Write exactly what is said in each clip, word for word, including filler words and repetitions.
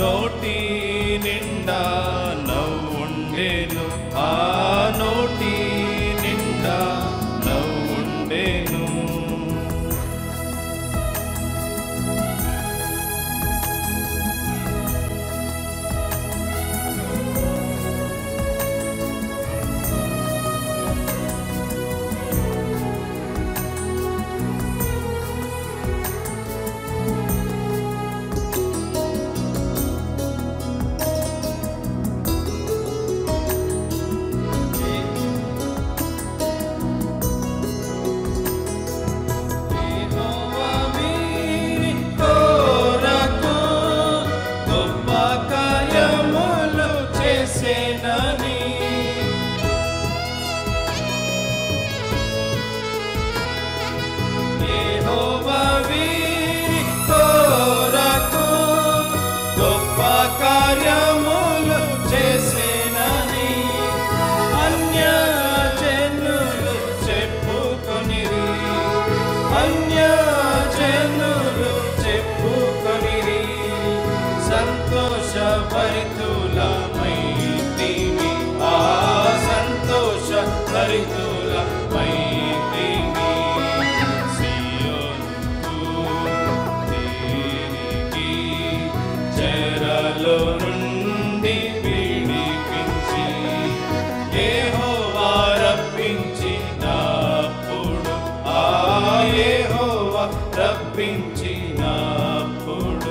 నోటి నిండా నవ్వుండెను, ఆ నోటి నిండా నవ్వుండెను. కార్యములు చేసేనని అన్యజనులు చెప్పుకొనిరి, అన్యజనులు చెప్పుకొనిరి. సంతోషభరితులమైతిమి, ఆ సంతోషభరితులమైతిమి. సియోనుకు తిరిగి చెరలో నుండి విడిపించి యెహోవా రప్పించినప్పుడు, ఆ యెహోవా రప్పించినప్పుడు.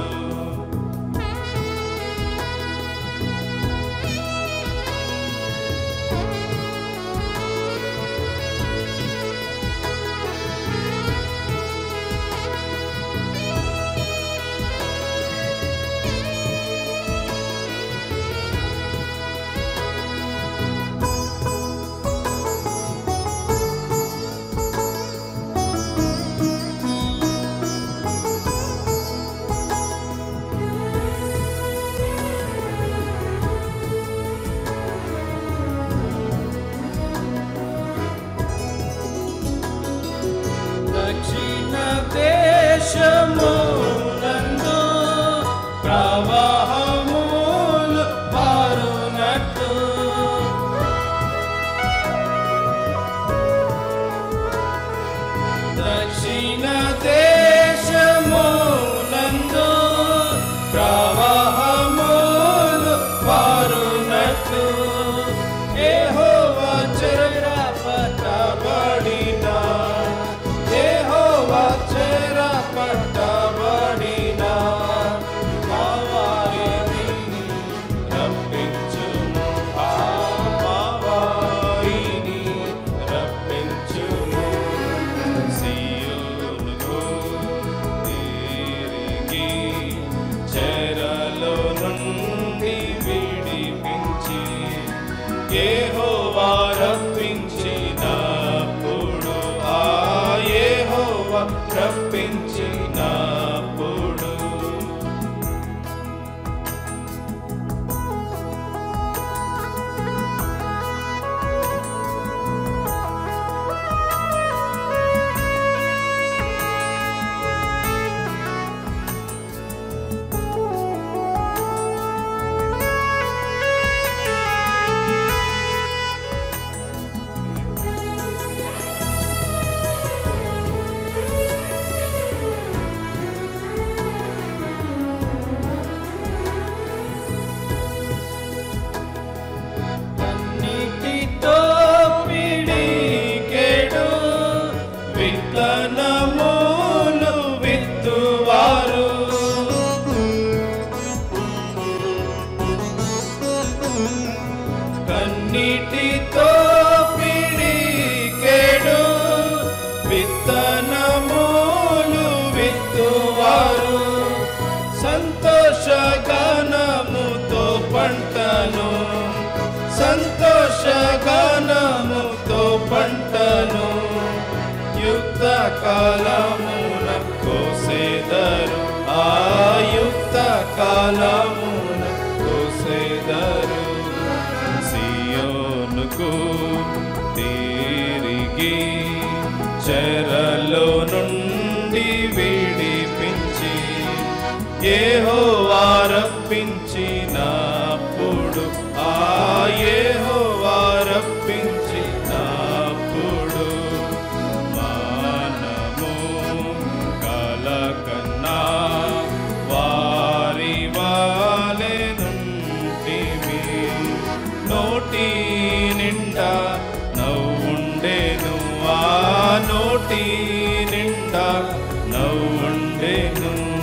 దక్షిణ దేశమునందు ప్రవాహములు పారునట్టు, దక్షిణ దేశమునందు ప్రవాహములు పారునట్టు. యెహోవా చెరపట్టబడిన, యెహోవా చెరపట్టబడిన మా వారిని రప్పించుము, ఆ మా వారిని రప్పించుము. సియోనుకు తిరిగి చెరలో నుండి విడిపించి యెహోవా రప్పించినప్పుడు, ఆ యెహోవా రప్పించినప్పుడు. కన్నిటితో పిడికెడు విత్తనములు విత్తువారు, కన్నిటితో పిడికెడు విత్తనములు విత్తువారు. సంతోషగానముతో పంటను, సంతోషగానముతో పంటను యుక్త కాలమున కోసెదరు, ఆ యుక్త కాలమున కోసెదరు. సియోనుకు తిరిగి చెరలో నుండి విడిపించి యెహోవా రప్పించినప్పుడు, రప్పించినప్పుడు ఆ యెహోవా రప్పించినప్పుడు మనము కలకన్నా వారి వాలెనుంటిమి. నోటి నిండా నవ్వుండెను, ఆ నోటి నిండా నవ్వుండెను.